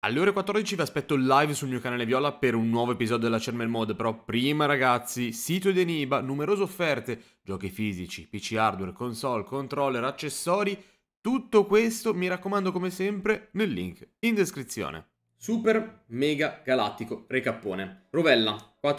Alle ore 14 vi aspetto live sul mio canale Viola per un nuovo episodio della Chermel Mode, però prima ragazzi, sito di Eniba, numerose offerte, giochi fisici, PC hardware, console, controller, accessori, tutto questo mi raccomando come sempre nel link in descrizione. Super mega galattico recappone. Rovella,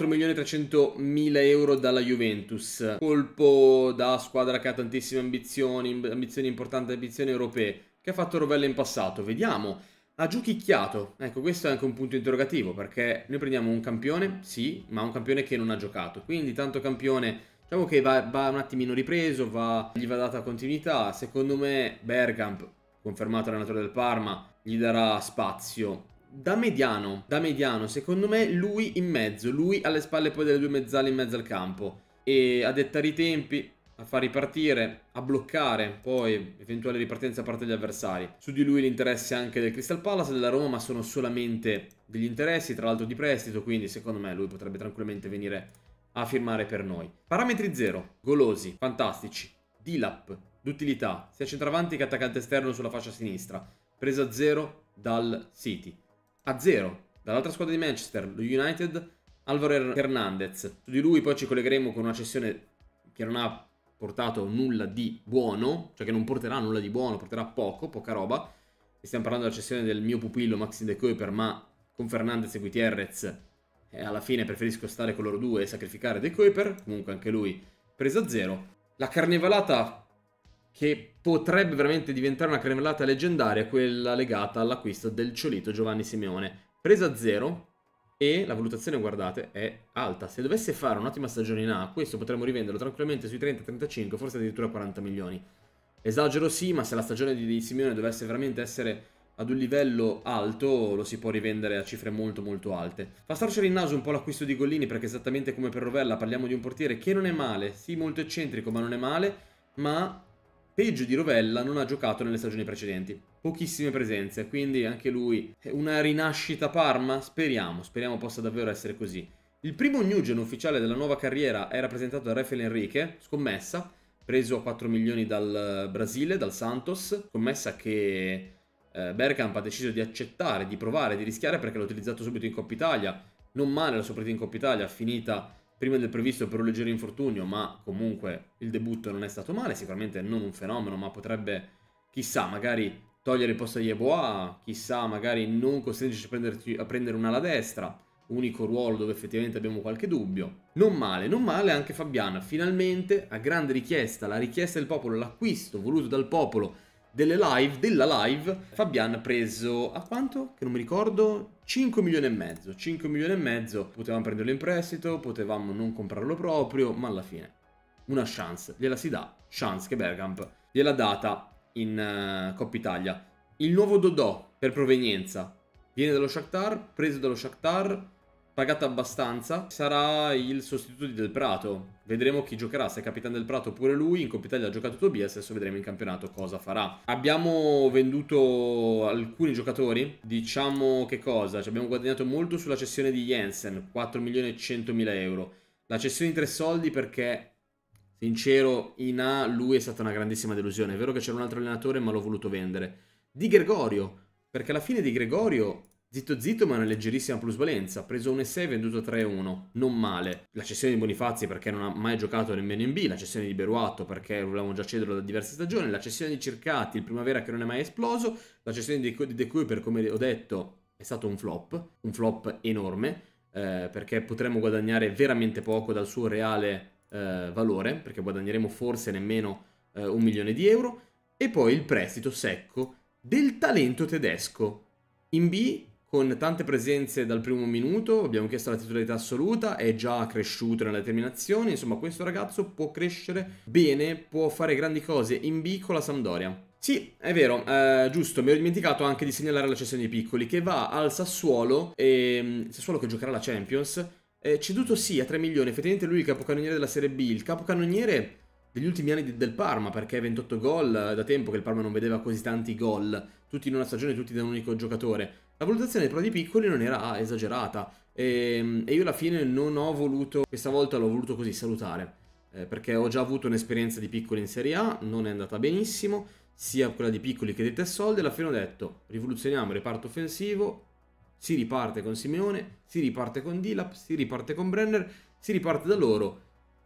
4.300.000 euro dalla Juventus, colpo da squadra che ha tantissime ambizioni importanti, ambizioni europee, che ha fatto Rovella in passato, vediamo. Ha giochicchiato, ecco questo è anche un punto interrogativo perché noi prendiamo un campione, sì, ma un campione che non ha giocato, quindi tanto campione diciamo che va un attimino ripreso, gli va data continuità, secondo me Bergkamp, confermato allenatore del Parma, gli darà spazio. Da mediano, secondo me lui in mezzo, lui alle spalle poi delle due mezzali in mezzo al campo e a dettare i tempi, a far ripartire, a bloccare poi eventuali ripartenze da parte degli avversari. Su di lui l'interesse anche del Crystal Palace e della Roma, ma sono solamente degli interessi, tra l'altro di prestito, quindi secondo me lui potrebbe tranquillamente venire a firmare per noi. Parametri 0, golosi, fantastici, Dilap, d'utilità, sia centravanti che attaccante esterno sulla fascia sinistra, presa a 0 dal City. A 0 dall'altra squadra di Manchester, lo United, Alvaro Hernandez. Su di lui poi ci collegheremo con una cessione che non ha portato nulla di buono, cioè che non porterà nulla di buono, porterà poca roba. E stiamo parlando della cessione del mio pupillo Maxi De Kuyper, ma con Fernandez e Gutierrez alla fine preferisco stare con loro due e sacrificare De Kuyper, comunque anche lui presa a 0. La carnevalata che potrebbe veramente diventare una carnevalata leggendaria, quella legata all'acquisto del Ciolito Giovanni Simeone, presa a 0. E la valutazione, guardate, è alta. Se dovesse fare un'ottima stagione in A, questo potremmo rivenderlo tranquillamente sui 30-35, forse addirittura 40 milioni. Esagero sì, ma se la stagione di Simeone dovesse veramente essere ad un livello alto, lo si può rivendere a cifre molto molto alte. Fa storcere il naso un po' l'acquisto di Gollini, perché esattamente come per Rovella parliamo di un portiere che non è male, sì molto eccentrico ma non è male, ma peggio di Rovella non ha giocato nelle stagioni precedenti. Pochissime presenze, quindi anche lui è una rinascita Parma? Speriamo possa davvero essere così. Il primo Nugent ufficiale della nuova carriera è rappresentato da Rafael Enrique, scommessa, preso a 4 milioni dal Brasile, dal Santos, scommessa che Bergkamp ha deciso di accettare, di provare, di rischiare perché l'ha utilizzato subito in Coppa Italia. Non male la sua partita in Coppa Italia, finita prima del previsto per un leggero infortunio, ma comunque il debutto non è stato male, sicuramente non un fenomeno, ma potrebbe, chissà, magari togliere il posto di Yeboah, chissà, magari non costringerci a prendere un'ala destra, unico ruolo dove effettivamente abbiamo qualche dubbio. Non male anche Fabian, finalmente, a grande richiesta, la richiesta del popolo, l'acquisto voluto dal popolo della live, Fabian ha preso a quanto? Che non mi ricordo, 5 milioni e mezzo. 5 milioni e mezzo, potevamo prenderlo in prestito, potevamo non comprarlo proprio, ma alla fine una chance, gliela si dà, chance che Bergkamp gliel'ha data in Coppa Italia. Il nuovo Dodò per provenienza viene dallo Shakhtar, preso dallo Shakhtar, pagato abbastanza, sarà il sostituto di Del Prato. Vedremo chi giocherà, se è capitano Del Prato oppure lui. In Coppa Italia ha giocato Tobias, adesso vedremo in campionato cosa farà. Abbiamo venduto alcuni giocatori, diciamo che cosa? Ci abbiamo guadagnato molto sulla cessione di Jensen, 4 milioni e 100 mila euro. La cessione di 3 soldi perché, sincero, in A lui è stata una grandissima delusione. È vero che c'era un altro allenatore ma l'ho voluto vendere. Di Gregorio, perché alla fine di Gregorio zitto zitto ma una leggerissima plusvalenza, ha preso 1,6 venduto 3,1, non male. La cessione di Bonifazzi perché non ha mai giocato nemmeno in B, la cessione di Beruatto perché volevamo già cederlo da diverse stagioni, la cessione di Cercati, il Primavera che non è mai esploso, la cessione di De Cuyper come ho detto è stato un flop enorme, perché potremmo guadagnare veramente poco dal suo reale valore, perché guadagneremo forse nemmeno 1 milione di euro, e poi il prestito secco del talento tedesco in B con tante presenze dal primo minuto, abbiamo chiesto la titolarità assoluta, è già cresciuto nella determinazione, insomma questo ragazzo può crescere bene, può fare grandi cose in B con la Sampdoria. Sì, è vero, giusto, mi ero dimenticato anche di segnalare la cessione di Piccoli, che va al Sassuolo, Sassuolo che giocherà la Champions, ceduto sì a 3 milioni, effettivamente lui è il capocannoniere della Serie B, il capocannoniere degli ultimi anni del Parma, perché 28 gol, da tempo che il Parma non vedeva così tanti gol, tutti in una stagione, tutti da un unico giocatore. La valutazione però di Piccoli non era esagerata e io alla fine non ho voluto, questa volta l'ho voluto così salutare, perché ho già avuto un'esperienza di Piccoli in Serie A, non è andata benissimo, sia quella di Piccoli che di Tessoldi, alla fine ho detto rivoluzioniamo il reparto offensivo, si riparte con Simeone, si riparte con Dilap, si riparte con Brenner, si riparte da loro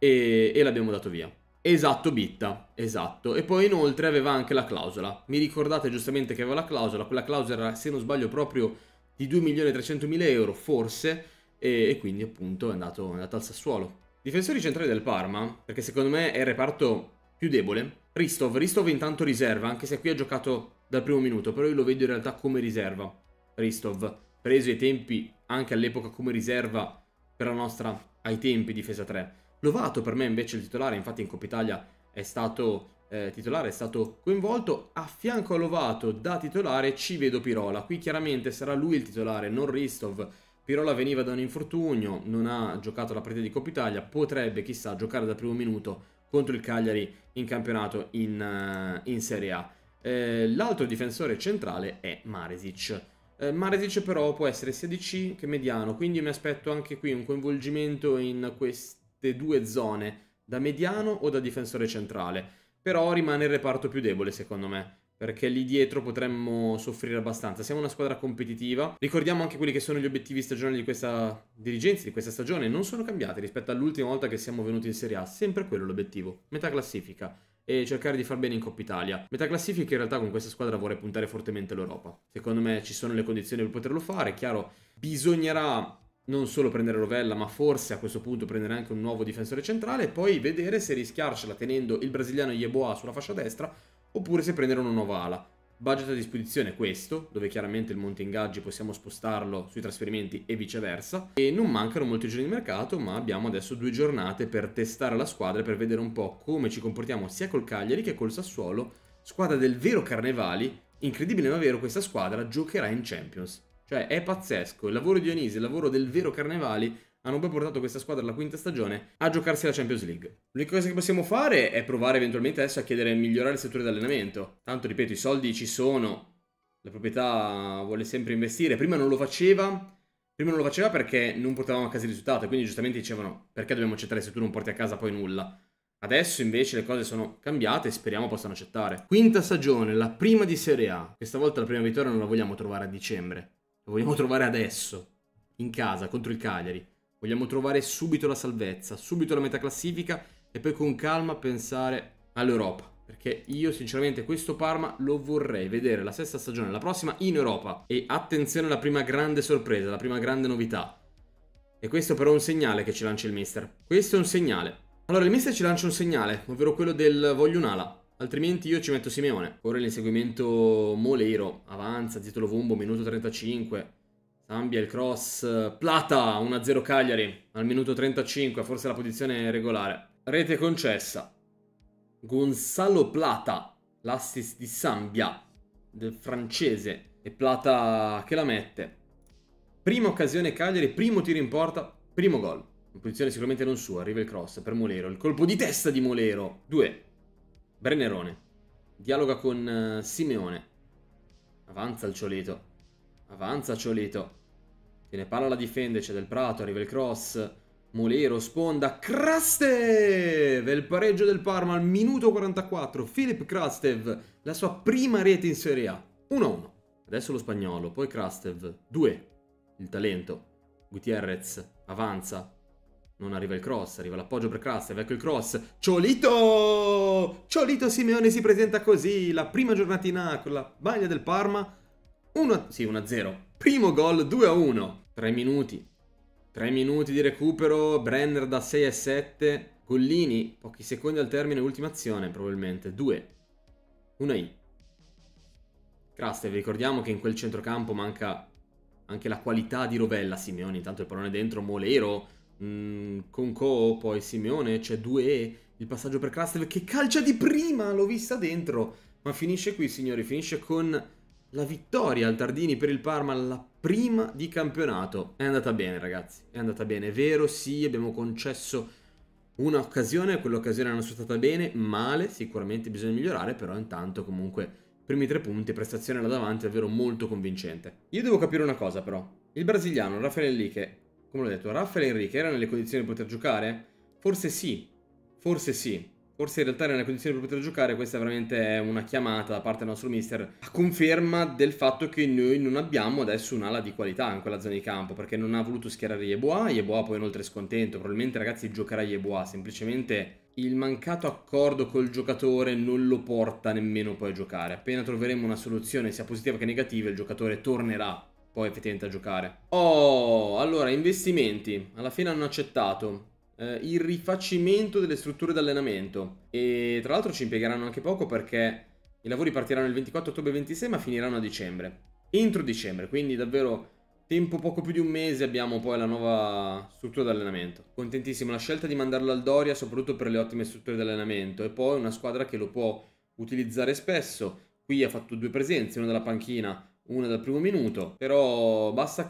e l'abbiamo dato via. Esatto, Bitta, esatto. E poi inoltre aveva anche la clausola. Mi ricordate giustamente che aveva la clausola, quella clausola era, se non sbaglio, proprio di 2.300.000 euro, forse, e quindi appunto è andato al Sassuolo. Difensori centrali del Parma, perché secondo me è il reparto più debole. Ristov intanto riserva, anche se qui ha giocato dal primo minuto, però io lo vedo in realtà come riserva. Ristov, preso ai tempi, anche all'epoca come riserva per la nostra, ai tempi, difesa 3. Lovato per me invece il titolare, infatti in Coppa Italia è stato titolare, è stato coinvolto. A fianco a Lovato da titolare ci vedo Pirola. Qui chiaramente sarà lui il titolare, non Ristov. Pirola veniva da un infortunio, non ha giocato la partita di Coppa Italia, potrebbe chissà giocare dal primo minuto contro il Cagliari in campionato in Serie A. L'altro difensore centrale è Marezic. Marezic però può essere sia DC che mediano, quindi mi aspetto anche qui un coinvolgimento in queste due zone, da mediano o da difensore centrale. Però rimane il reparto più debole secondo me, perché lì dietro potremmo soffrire abbastanza. Siamo una squadra competitiva. Ricordiamo anche quelli che sono gli obiettivi stagionali di questa dirigenza, di questa stagione. Non sono cambiati rispetto all'ultima volta che siamo venuti in Serie A. Sempre quello l'obiettivo. Metà classifica e cercare di far bene in Coppa Italia. Metà classifica in realtà con questa squadra vorrei puntare fortemente all'Europa. Secondo me ci sono le condizioni per poterlo fare. Chiaro, bisognerà non solo prendere Rovella, ma forse a questo punto prendere anche un nuovo difensore centrale e poi vedere se rischiarcela tenendo il brasiliano Yeboah sulla fascia destra oppure se prendere una nuova ala. Budget a disposizione è questo, dove chiaramente il monte ingaggi possiamo spostarlo sui trasferimenti e viceversa. E non mancano molti giorni di mercato, ma abbiamo adesso 2 giornate per testare la squadra e per vedere un po' come ci comportiamo sia col Cagliari che col Sassuolo, squadra del vero Carnevali. Incredibile ma vero, questa squadra giocherà in Champions. Cioè è pazzesco, il lavoro di Dionisi, il lavoro del vero Carnevali hanno poi portato questa squadra alla quinta stagione a giocarsi la Champions League. L'unica cosa che possiamo fare è provare eventualmente adesso a chiedere di migliorare il settore di allenamento. Tanto, ripeto, i soldi ci sono, la proprietà vuole sempre investire. Prima non lo faceva perché non portavamo a casa il risultato, quindi giustamente dicevano perché dobbiamo accettare se tu non porti a casa poi nulla. Adesso invece le cose sono cambiate e speriamo possano accettare. Quinta stagione, la prima di Serie A. Questa volta la prima vittoria non la vogliamo trovare a dicembre, la vogliamo trovare adesso, in casa, contro il Cagliari. Vogliamo trovare subito la salvezza, subito la metà classifica e poi con calma pensare all'Europa. Perché io sinceramente questo Parma lo vorrei vedere la sesta stagione, la prossima in Europa. E attenzione alla prima grande sorpresa, la prima grande novità. E questo però è un segnale che ci lancia il mister. Questo è un segnale. Allora il mister ci lancia un segnale, ovvero quello del voglio un'ala. Altrimenti io ci metto Simeone. Ora l'inseguimento Moleiro, avanza, titolo Vumbo, minuto 35. Zambia il cross, Plata 1-0 Cagliari al minuto 35, forse la posizione regolare. Rete concessa. Gonzalo Plata, l'assist di Zambia, del francese, e Plata che la mette. Prima occasione Cagliari, primo tiro in porta, primo gol. In posizione sicuramente non sua, arriva il cross per Molero, il colpo di testa di Molero. 2. Brennerone, dialoga con Simeone. Avanza il Ciolito. Avanza Ciolito. Tiene palla, la difende, c'è Del Prato, arriva il cross. Molero, sponda, Krastev! Il pareggio del Parma al minuto 44. Filip Krastev, la sua prima rete in Serie A. 1-1. Adesso lo spagnolo, poi Krastev. 2. Il talento. Gutierrez, avanza. Non arriva il cross, arriva l'appoggio per Krastev, ecco il cross. Ciolito! Ciolito Simeone si presenta così, la prima giornata in A con la maglia del Parma. 1-0. Primo gol, 2-1. 3 minuti. 3 minuti di recupero. Brenner da 6-7. Gollini, pochi secondi al termine, ultima azione, probabilmente. 2. 1-I. Krastev, ricordiamo che in quel centrocampo manca anche la qualità di Rovella. Simeone, intanto il pallone dentro. Molero, Conco, poi Simeone, c'è 2E. Il passaggio per Krastev che calcia di prima, l'ho vista dentro. Ma finisce qui, signori, finisce con la vittoria al Tardini per il Parma, la prima di campionato. È andata bene, ragazzi, è andata bene. È vero, sì, abbiamo concesso un'occasione, quell'occasione non è stata bene, male, sicuramente bisogna migliorare, però intanto comunque primi 3 punti, prestazione là davanti davvero molto convincente. Io devo capire una cosa però, il brasiliano Rafael Enrique, come l'ho detto, Rafael Enrique era nelle condizioni di poter giocare? Forse sì, Forse in realtà nelle condizioni per poter giocare questa veramente è una chiamata da parte del nostro mister a conferma del fatto che noi non abbiamo adesso un'ala di qualità in quella zona di campo, perché non ha voluto schierare Yeboah poi inoltre è scontento, probabilmente ragazzi giocherà Yeboah, semplicemente il mancato accordo col giocatore non lo porta nemmeno poi a giocare. Appena troveremo una soluzione sia positiva che negativa il giocatore tornerà poi effettivamente a giocare. Oh, allora investimenti, alla fine hanno accettato il rifacimento delle strutture d'allenamento e tra l'altro ci impiegheranno anche poco perché i lavori partiranno il 24 ottobre 26 ma finiranno a dicembre, entro dicembre, quindi davvero tempo poco più di un mese abbiamo poi la nuova struttura d'allenamento. Contentissimo, la scelta di mandarlo al Doria soprattutto per le ottime strutture d'allenamento e poi una squadra che lo può utilizzare spesso. Qui ha fatto 2 presenze, una dalla panchina, una dal primo minuto, però basta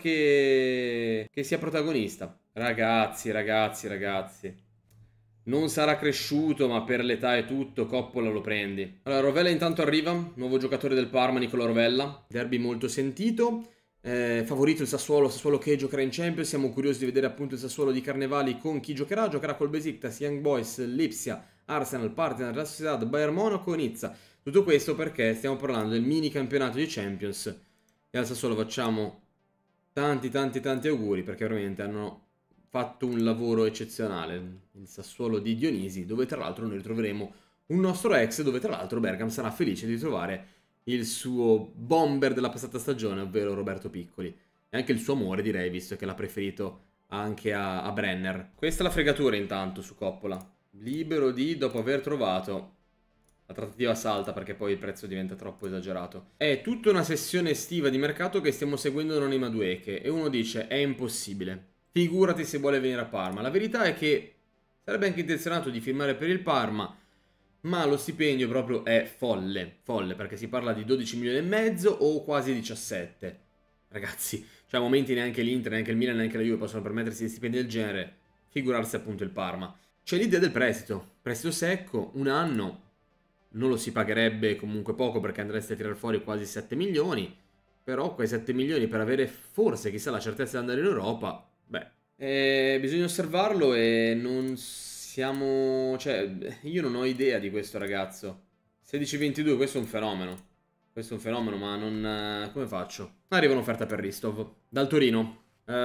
che sia protagonista. Ragazzi, ragazzi, ragazzi. Non sarà cresciuto, ma per l'età e tutto, Coppola lo prendi. Allora, Rovella intanto arriva, nuovo giocatore del Parma, Nicolò Rovella. Derby molto sentito. Favorito il Sassuolo che giocherà in Champions. Siamo curiosi di vedere appunto il Sassuolo di Carnevali con chi giocherà. Giocherà col Besiktas, Young Boys, Lipsia, Arsenal, Partizan, Real Sociedad, Bayern Monaco, Nizza. Tutto questo perché stiamo parlando del mini campionato di Champions e al Sassuolo facciamo tanti auguri perché veramente hanno fatto un lavoro eccezionale. Il Sassuolo di Dionisi, dove tra l'altro noi ritroveremo un nostro ex, dove tra l'altro Bergam sarà felice di trovare il suo bomber della passata stagione, ovvero Roberto Piccoli. E anche il suo amore, direi, visto che l'ha preferito anche a Brenner. Questa è la fregatura intanto su Coppola. Libero di, dopo aver trovato... La trattativa salta perché poi il prezzo diventa troppo esagerato. È tutta una sessione estiva di mercato che stiamo seguendo non in Madueke e uno dice è impossibile. Figurati se vuole venire a Parma. La verità è che sarebbe anche intenzionato di firmare per il Parma, ma lo stipendio proprio è folle, folle, perché si parla di 12 milioni e mezzo o quasi 17. Ragazzi, cioè a momenti neanche l'Inter, neanche il Milan, neanche la Juve possono permettersi di stipendi del genere, figurarsi appunto il Parma. C'è l'idea del prestito secco, un anno, non lo si pagherebbe comunque poco perché andreste a tirare fuori quasi 7 milioni, però quei 7 milioni per avere forse chissà la certezza di andare in Europa, beh, bisogna osservarlo e non siamo... cioè, io non ho idea di questo ragazzo. 16-22, questo è un fenomeno. Questo è un fenomeno, ma non... come faccio? Arriva un'offerta per Ristov. Dal Torino.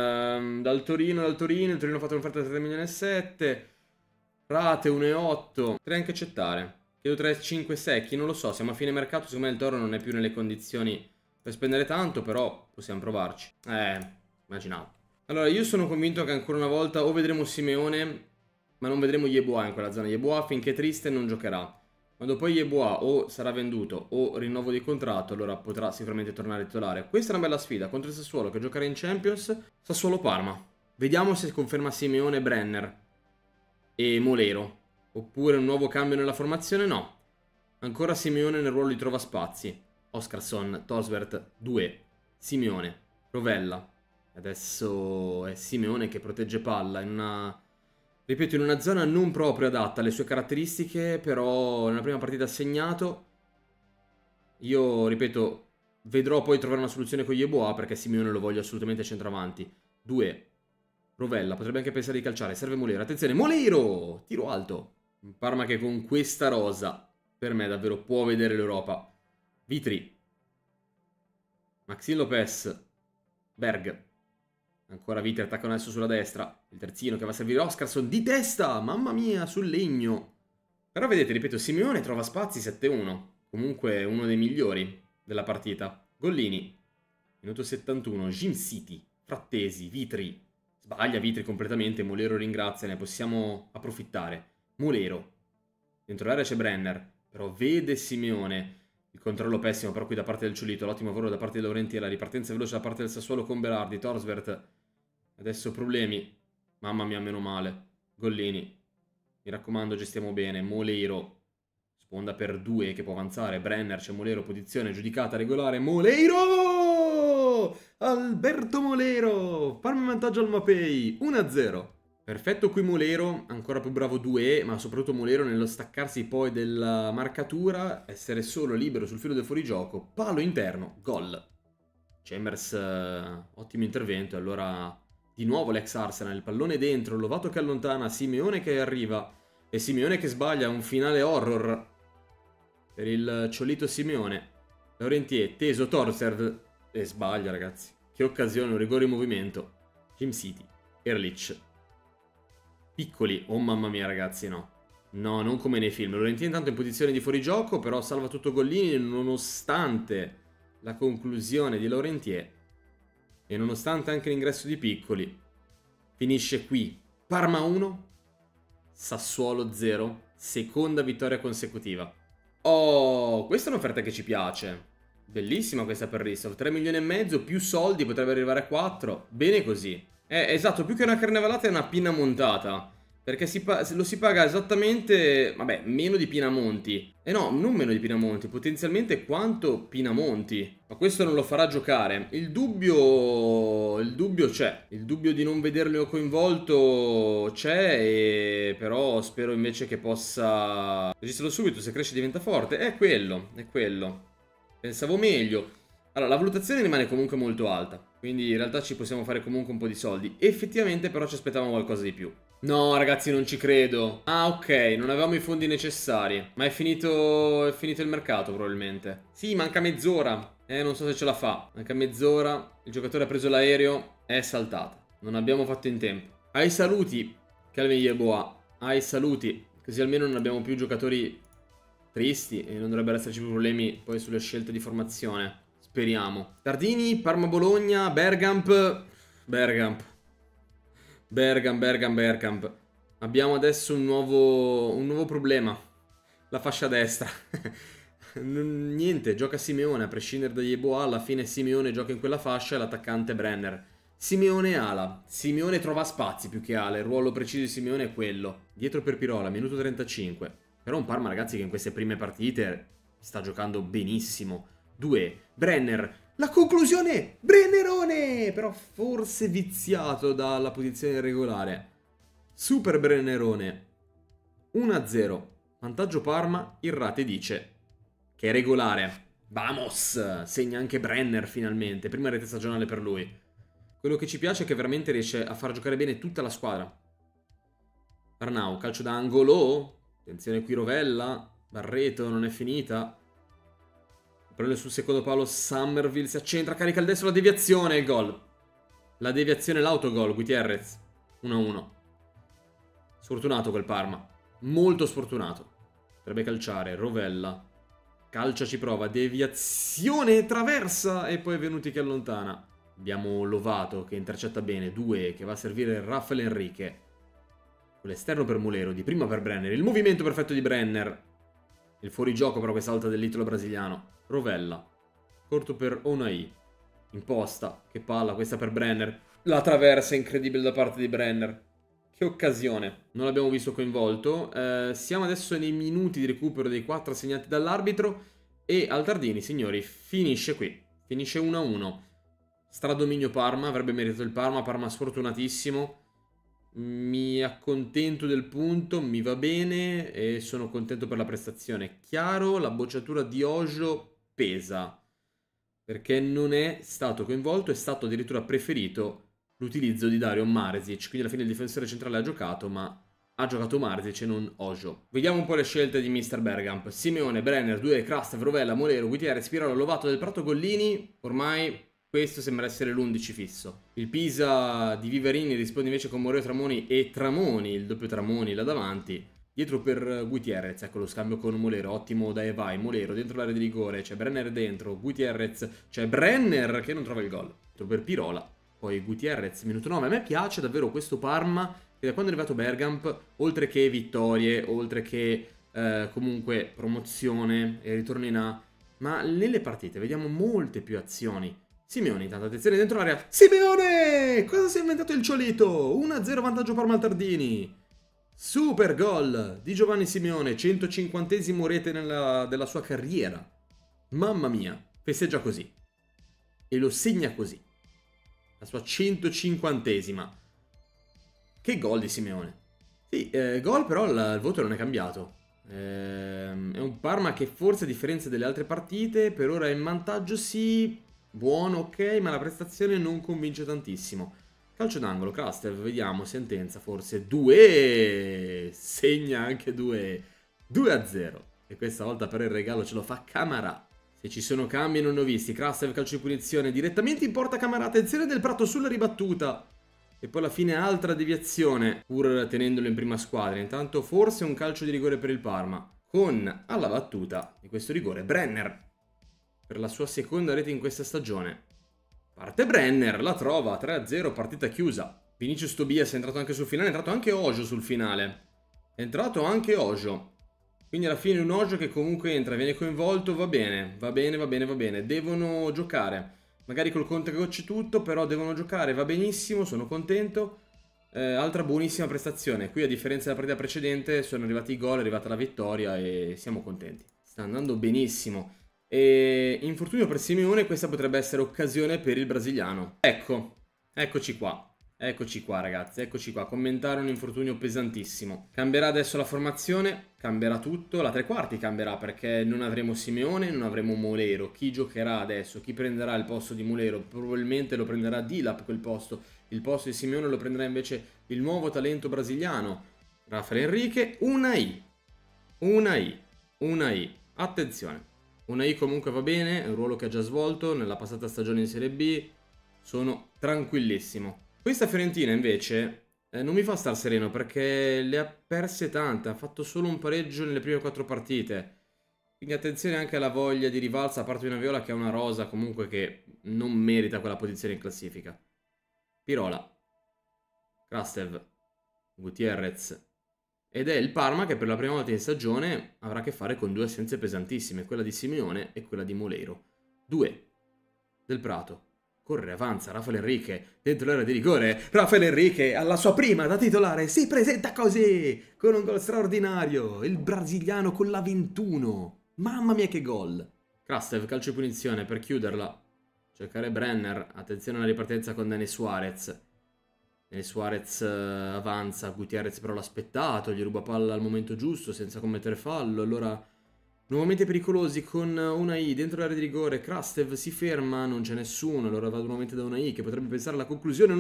Dal Torino. Il Torino ha fatto un'offerta da 3 milioni e 7. Rate 1,8. Potrei anche accettare. Chiedo 3,5 secchi, non lo so. Siamo a fine mercato, secondo me il Toro non è più nelle condizioni per spendere tanto, però possiamo provarci. Immaginavo. Allora, io sono convinto che ancora una volta o vedremo Simeone, ma non vedremo Yeboah in quella zona. Yeboah finché è triste non giocherà. Quando poi Yeboah o sarà venduto o rinnovo di contratto, allora potrà sicuramente tornare titolare. Questa è una bella sfida contro il Sassuolo che giocherà in Champions. Sassuolo-Parma. Vediamo se conferma Simeone Brenner e Molero. Oppure un nuovo cambio nella formazione? No. Ancora Simeone nel ruolo di trova spazi. Oskarsson, Tosvert, 2. Simeone, Rovella. Adesso è Simeone che protegge palla in una... ripeto, in una zona non proprio adatta alle sue caratteristiche, però nella prima partita ha segnato. Io, ripeto, vedrò poi trovare una soluzione con Yeboah perché Simeone lo voglio assolutamente centravanti. 2. Rovella, potrebbe anche pensare di calciare. Serve Molero. Attenzione, Molero! Tiro alto. Un Parma che con questa rosa, per me davvero può vedere l'Europa. Vitri. Maxime Lopez. Berg. Ancora Vitri attaccano adesso sulla destra. Il terzino che va a servire Oskarsson di testa. Mamma mia, sul legno. Però vedete, ripeto, Simeone trova spazi 7-1. Comunque uno dei migliori della partita. Gollini. Minuto 71. Jim City. Frattesi. Vitri. Sbaglia Vitri completamente. Molero ringrazia. Ne possiamo approfittare. Molero. Dentro l'area c'è Brenner. Però vede Simeone. Il controllo pessimo però qui da parte del Ciulito. L'ottimo lavoro da parte di Laurenti. La ripartenza veloce da parte del Sassuolo con Berardi. Torsvert. Adesso problemi. Mamma mia, meno male. Gollini. Mi raccomando, gestiamo bene. Molero. Sponda per 2 che può avanzare. Brenner, c'è Molero, posizione giudicata regolare. Molero! Alberto Molero! Parma in vantaggio al Mapei. 1-0. Perfetto qui Molero, ancora più bravo 2, ma soprattutto Molero nello staccarsi poi della marcatura, essere solo libero sul filo del fuorigioco, palo interno, gol. Chambers, ottimo intervento, allora di nuovo l'ex Arsenal, il pallone dentro, Lovato che allontana, Simeone che arriva, E Simeone che sbaglia, un finale horror per il Ciolito Simeone. Laurentier, teso, Torserv e sbaglia, ragazzi. Che occasione, un rigore in movimento. Jim City, Erlich. Piccoli, oh mamma mia ragazzi, no. No, non come nei film. Laurentier intanto in posizione di fuorigioco, però salva tutto Gollini nonostante la conclusione di Laurentier. E nonostante anche l'ingresso di Piccoli. Finisce qui. Parma 1, Sassuolo 0, seconda vittoria consecutiva. Oh, questa è un'offerta che ci piace. Bellissima questa per Ristov. 3 milioni e mezzo, più soldi, potrebbe arrivare a 4. Bene così. Esatto, più che una carnevalata è una pinna montata. Perché lo si paga esattamente, vabbè, meno di Pinamonti. No, non meno di Pinamonti, potenzialmente quanto Pinamonti. Ma questo non lo farà giocare. Il dubbio c'è. Il dubbio di non vederlo coinvolto c'è, però spero invece che possa... Registralo subito, se cresce diventa forte. È quello, è quello. Pensavo meglio. Allora, la valutazione rimane comunque molto alta. Quindi in realtà ci possiamo fare comunque un po' di soldi. Effettivamente però ci aspettavamo qualcosa di più. No, ragazzi, non ci credo. Ah, ok, non avevamo i fondi necessari. Ma è finito il mercato, probabilmente. Sì, manca mezz'ora. Non so se ce la fa. Manca mezz'ora. Il giocatore ha preso l'aereo. È saltata. Non abbiamo fatto in tempo. Ai saluti, Calvin Yeboah. Ai saluti. Così almeno non abbiamo più giocatori tristi e non dovrebbero esserci più problemi poi sulle scelte di formazione. Speriamo. Tardini, Parma-Bologna, Bergkamp. Bergkamp. Abbiamo adesso un nuovo problema. La fascia destra. Niente, gioca Simeone, a prescindere da Yeboah, alla fine Simeone gioca in quella fascia e l'attaccante Brenner. Simeone ala. Simeone trova spazi più che ala, il ruolo preciso di Simeone è quello. Dietro per Pirola, minuto 35. Però un Parma, ragazzi, che in queste prime partite sta giocando benissimo. 2, Brenner. La conclusione, Brennerone! Però forse viziato dalla posizione irregolare. Super Brennerone. 1-0. Vantaggio Parma, Irrate dice che è regolare. Vamos! Segna anche Brenner finalmente. Prima rete stagionale per lui. Quello che ci piace è che veramente riesce a far giocare bene tutta la squadra. Arnau, calcio d'angolo. Attenzione qui Rovella. Barreto, non è finita. Prende sul secondo palo Summerville, si accentra, carica il destro, la deviazione e il gol. La deviazione, l'autogol, Gutierrez. 1-1. Sfortunato quel Parma. Molto sfortunato. Potrebbe calciare, Rovella. Calcia, ci prova, deviazione, traversa e poi Venuti che allontana. Abbiamo Lovato che intercetta bene, 2 che va a servire Rafael Enrique. Con l'esterno per Mulero, di prima per Brenner. Il movimento perfetto di Brenner. Il fuorigioco però che salta dell'italo brasiliano. Rovella. Corto per Onai. Imposta. Che palla questa per Brenner. La traversa incredibile da parte di Brenner. Che occasione. Non l'abbiamo visto coinvolto. Siamo adesso nei minuti di recupero dei 4 assegnati dall'arbitro. E al Tardini, signori, finisce qui. Finisce 1-1. Stradominio Parma. Avrebbe meritato il Parma. Parma sfortunatissimo. Mi accontento del punto, mi va bene e sono contento per la prestazione. Chiaro, la bocciatura di Ojo pesa, perché non è stato coinvolto, è stato addirittura preferito l'utilizzo di Dario Marzic, quindi alla fine il difensore centrale ha giocato, ma ha giocato Marzic e non Ojo. Vediamo un po' le scelte di Mr. Bergkamp. Simeone, Brenner, 2, Krastev, Rovella, Molero, Gutierrez, Pirola, Lovato, Del Prato, Gollini. Ormai questo sembra essere l'11 fisso. Il Pisa di Viverini risponde invece con Moreo, Tramoni e Tramoni, il doppio Tramoni là davanti. Dietro per Gutierrez, ecco lo scambio con Molero, ottimo da Evai, Molero dentro l'area di rigore, c'è Brenner dentro, Gutierrez, c'è Brenner che non trova il gol. Dietro per Pirola, poi Gutierrez, minuto 9. A me piace davvero questo Parma, che da quando è arrivato Bergkamp, oltre che vittorie, oltre che comunque promozione e ritorno in A, ma nelle partite vediamo molte più azioni. Simeone, intanto attenzione dentro l'area. Simeone! Cosa si è inventato il Ciolito? 1-0 vantaggio Parma al Tardini. Super gol di Giovanni Simeone, 150esimo rete della sua carriera. Mamma mia, festeggia così. E lo segna così. La sua 150esima. Che gol di Simeone. Sì, gol però il voto non è cambiato. È un Parma che forse a differenza delle altre partite per ora è in vantaggio, sì. Buono, ok, ma la prestazione non convince tantissimo. Calcio d'angolo, Krastev, vediamo, sentenza forse, 2, segna anche 2, 2-0. E questa volta per il regalo ce lo fa Camara. Se ci sono cambi non ne ho visti, Krastev calcio di punizione, direttamente in porta Camara, attenzione del Prato sulla ribattuta. E poi alla fine altra deviazione, pur tenendolo in prima squadra. Intanto forse un calcio di rigore per il Parma, con alla battuta di questo rigore Brenner, per la sua seconda rete in questa stagione. Parte Brenner, la trova, 3-0, partita chiusa. Vinicius Tobias è entrato anche sul finale, è entrato anche Ojo sul finale. È entrato anche Ojo. Quindi alla fine un Ojo che comunque entra, viene coinvolto, va bene, va bene, va bene, va bene. Devono giocare. Magari col contagocci tutto, però devono giocare, va benissimo, sono contento. Altra buonissima prestazione. Qui a differenza della partita precedente sono arrivati i gol, è arrivata la vittoria e siamo contenti. Sta andando benissimo. E infortunio per Simeone, questa potrebbe essere occasione per il brasiliano. Ecco, eccoci qua. Eccoci qua ragazzi, eccoci qua. Commentare un infortunio pesantissimo. Cambierà adesso la formazione, cambierà tutto. La tre quarti cambierà perché non avremo Simeone, non avremo Molero. Chi giocherà adesso? Chi prenderà il posto di Molero? Probabilmente lo prenderà Dilap quel posto. Il posto di Simeone lo prenderà invece il nuovo talento brasiliano Rafael Enrique. Una I. Attenzione. Una I comunque va bene, è un ruolo che ha già svolto nella passata stagione in Serie B, sono tranquillissimo. Questa Fiorentina invece non mi fa star sereno perché le ha perse tante, ha fatto solo un pareggio nelle prime 4 partite. Quindi attenzione anche alla voglia di rivalsa a parte di una Viola che ha una rosa comunque che non merita quella posizione in classifica. Pirola, Krastev, Gutierrez. Ed è il Parma che per la prima volta in stagione avrà a che fare con due assenze pesantissime, quella di Simeone e quella di Molero. 2. Del Prato. Corre, avanza, Rafael Enrique, dentro l'area di rigore. Rafael Enrique, alla sua prima da titolare, si presenta così, con un gol straordinario. Il brasiliano con la 21. Mamma mia che gol. Krastev, calcio di punizione per chiuderla. Cercare Brenner, attenzione alla ripartenza con Denis Suarez. Suarez avanza, Gutierrez però l'ha aspettato, gli ruba palla al momento giusto senza commettere fallo, allora nuovamente pericolosi con Unai dentro l'area di rigore, Krastev si ferma, non c'è nessuno, allora va nuovamente da Unai che potrebbe pensare alla conclusione,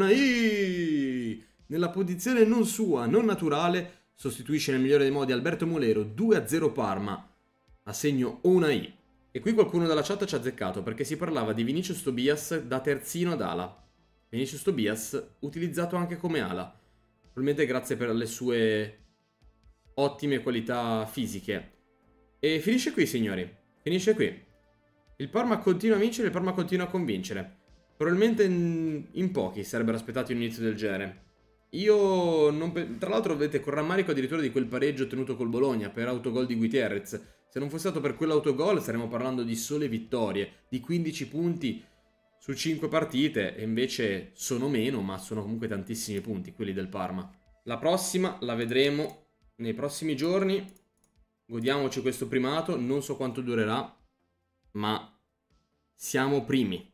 Unai nella posizione non sua, non naturale, sostituisce nel migliore dei modi Alberto Molero, 2-0 Parma, a segno Unai. E qui qualcuno dalla chat ci ha azzeccato perché si parlava di Vinicius Tobias da terzino ad ala. Vinicius Tobias utilizzato anche come ala, probabilmente grazie per le sue ottime qualità fisiche. E finisce qui signori, finisce qui. Il Parma continua a vincere, il Parma continua a convincere. Probabilmente in pochi sarebbero aspettati un inizio del genere. Io non tra l'altro vedete con rammarico addirittura di quel pareggio ottenuto col Bologna per autogol di Gutierrez. Se non fosse stato per quell'autogol saremmo parlando di sole vittorie, di 15 punti su 5 partite, e invece sono meno, ma sono comunque tantissimi punti quelli del Parma. La prossima la vedremo nei prossimi giorni, godiamoci questo primato, non so quanto durerà, ma siamo primi.